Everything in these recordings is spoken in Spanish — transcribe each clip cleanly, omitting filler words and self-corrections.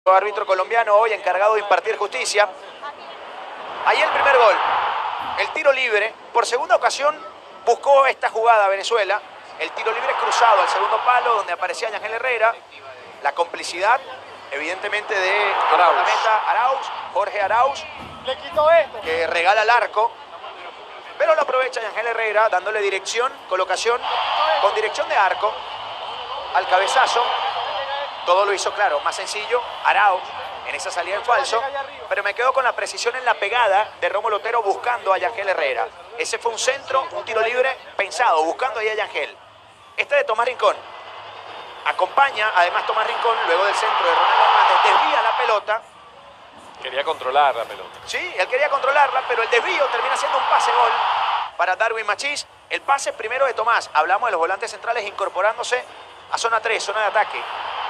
Árbitro colombiano hoy encargado de impartir justicia. Ahí el primer gol, el tiro libre. Por segunda ocasión buscó esta jugada Venezuela. El tiro libre cruzado al segundo palo donde aparecía Yangel Herrera. La complicidad evidentemente de Arauz, Jorge Arauz, que regala el arco. Pero lo aprovecha Yangel Herrera dándole dirección, colocación con dirección de arco al cabezazo. Todo lo hizo claro, más sencillo, Arauz en esa salida en falso, pero me quedo con la precisión en la pegada de Rómulo Otero buscando a Yangel Herrera. Ese fue un centro, un tiro libre pensado, buscando ahí a Yangel. Este de Tomás Rincón. Acompaña, además Tomás Rincón, luego del centro de Ronaldo Hernández, desvía la pelota. Quería controlar la pelota. Sí, él quería controlarla, pero el desvío termina siendo un pase-gol para Darwin Machís. El pase primero de Tomás. Hablamos de los volantes centrales incorporándose a zona 3, zona de ataque.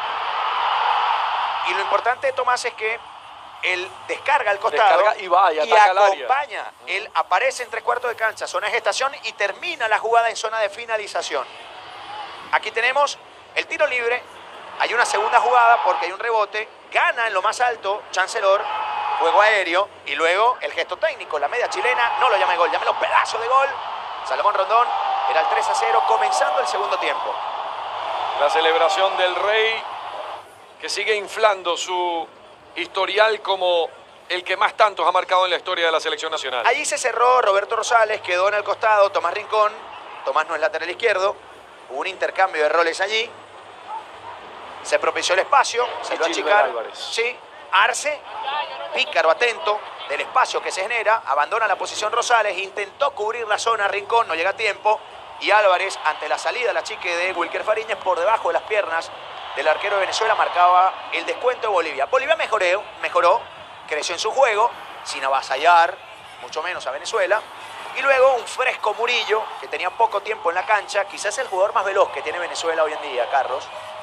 Y lo importante de Tomás es que él descarga al costado y va, y acompaña. Él aparece en 3/4 de cancha, zona de gestación, y termina la jugada en zona de finalización. Aquí tenemos el tiro libre. Hay una segunda jugada porque hay un rebote. Gana en lo más alto Chancellor, juego aéreo, y luego el gesto técnico. La media chilena, no lo llame gol, llámelo pedazo de gol. Salomón Rondón, era el 3-0 comenzando el segundo tiempo. La celebración del Rey, que sigue inflando su historial como el que más tantos ha marcado en la historia de la selección nacional. Allí se cerró Roberto Rosales, quedó en el costado Tomás Rincón. Tomás no es lateral izquierdo. Hubo un intercambio de roles allí. Se propició el espacio, se lo achicar. Sí, Arce, pícaro, atento del espacio que se genera. Abandona la posición Rosales, intentó cubrir la zona Rincón, no llega a tiempo. Y Álvarez, ante la salida, la chique de Wilker Fariñez, por debajo de las piernas del arquero de Venezuela, marcaba el descuento de Bolivia. Bolivia mejoró, creció en su juego, sin avasallar, mucho menos a Venezuela. Y luego un fresco Murillo, que tenía poco tiempo en la cancha, quizás el jugador más veloz que tiene Venezuela hoy en día, Carlos.